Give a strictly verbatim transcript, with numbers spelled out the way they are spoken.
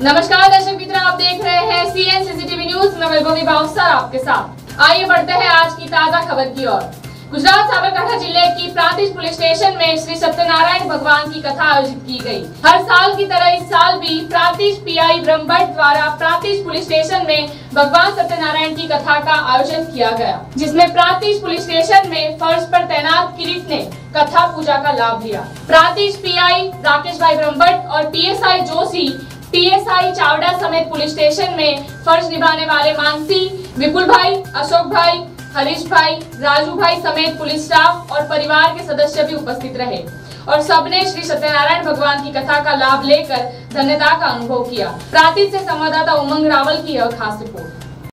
नमस्कार दर्शक मित्र, आप देख रहे हैं सीएन सीसीटीवी न्यूज। मैं वैभवी बाउसर आपके साथ। आइए बढ़ते हैं आज की ताजा खबर की ओर। गुजरात साबरकांठा जिले की प्रांतिज पुलिस स्टेशन में श्री सत्यनारायण भगवान की कथा आयोजित की गई। हर साल की तरह इस साल भी प्रांतिज पीआई ब्रह्मभट्ट द्वारा प्रांतिज पुलिस स्टेशन में भगवान सत्यनारायण की कथा का आयोजन किया गया, जिसमें प्रांतिज पुलिस स्टेशन में फर्श पर तैनात किरीट ने कथा पूजा का लाभ लिया। प्रांतिज पीआई राकेश भाई ब्रह्मभट्ट और पीएसआई जोशी, पीएसआई चावड़ा समेत पुलिस स्टेशन में फर्ज निभाने वाले मानसी, विपुल भाई, अशोक भाई, हरीश भाई, राजू भाई समेत पुलिस स्टाफ और परिवार के सदस्य भी उपस्थित रहे और सबने श्री सत्यनारायण भगवान की कथा का लाभ लेकर धन्यता का अनुभव किया। प्रांतिज से संवाददाता उमंग रावल की यह खास रिपोर्ट।